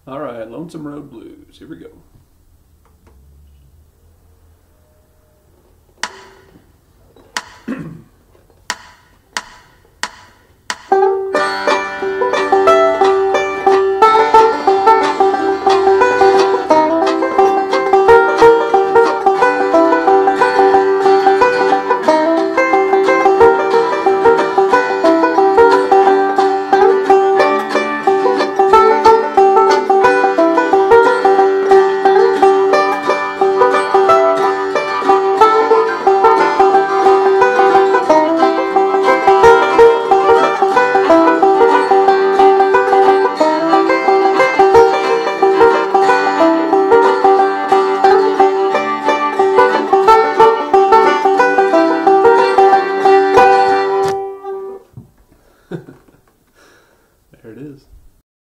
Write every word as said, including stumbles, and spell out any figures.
All right, Lonesome Road Blues. Here we go. There it is.